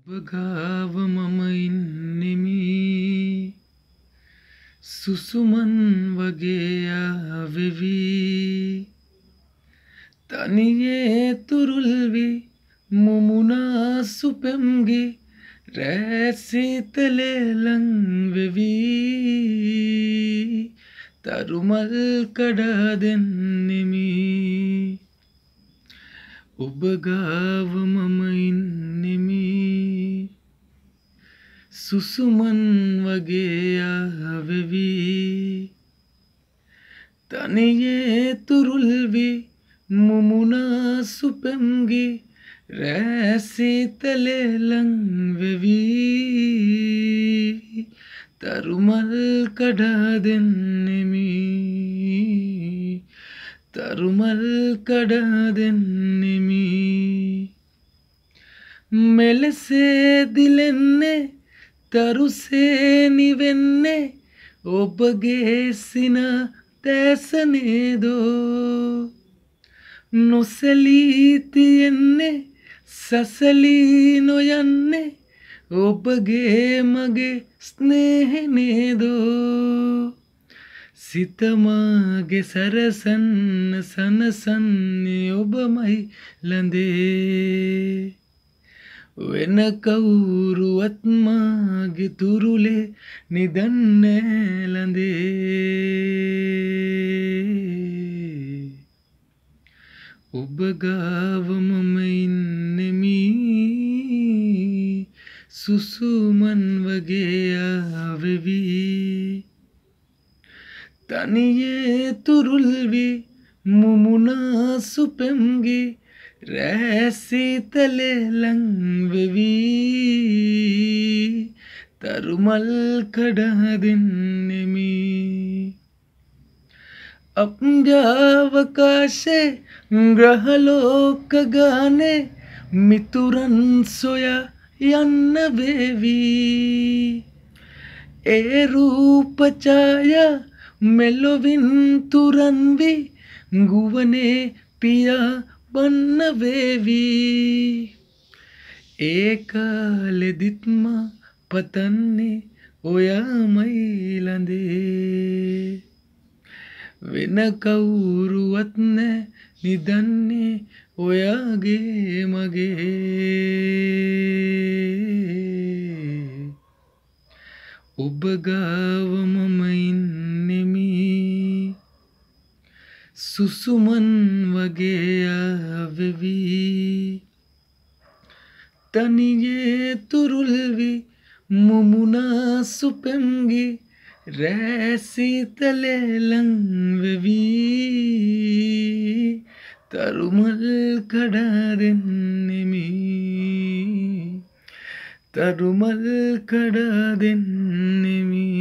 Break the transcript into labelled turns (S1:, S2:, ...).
S1: ඔබගාව මම ඉන්නෙමි සුසුමන් වගේ ආවෙවි තනියේ තුරුල්වි මුමුණා සුපෙම්ගි රැසීතලේ ලං වෙවි තරුමල් කඩා දෙන්නෙමි ඔබගාව මම ඉන්නෙමි සුසුමන් වගේ ආවෙවි තනියේ තුරුල්වි මුමුණා සුපෙම්ගි රැසීතලේ ලං වෙවි තරුමල් කඩා දෙන්නෙමි තරුමල් කඩා දෙන්නෙමි මෙලෙසේ දිලෙන්නේ තරුසේ නිවෙන්නේ ඔබගේ සිනා දැසනේදෝ නොසැලී තියෙන්නේ සසලී නොයන්නේ ඔබගේ මගේ ස්නේහනේදෝ සිතමාගේ සරසන්න සනසන්නේ ඔබමයි ළඳේ වෙන කවුරුවත් මාගේ තුරුලේ නිදන්නේ ළඳේ ඔබගාව මම ඉන්නෙමි සුසුමන් වගේ ආවෙවි තනියේ තුරුල්වි මුමුණා සුපෙම්ගි රැසීතලේ ලං වෙවි තරුමල් කඩා දෙන්නෙමි අප්ජාවකාශේ ග්‍රහලෝක ගානේ මිතුරන් සොයා යන්න වේවි ඒ රූප ඡායා මෙලොවින් තුරන් වී ගුවනේ පියා බන්න වේවි ඒ කාලෙදිත් මා පතන්නේ ඔයාමයි ළඳේ වෙන කවුරුවත් නෑ නිදන්නේ ඔයාගේ මගේ ඔබගාව මම ඉන්නෙමි සුසුමන් වගේ ආවෙවි තනියේ තුරුල්වි මුමුණා සුපෙම්ගි රැසීතලේ ලං වෙවි තරුමල් කඩා දෙන්නෙමි තරුමල් කඩා දෙන්නෙමි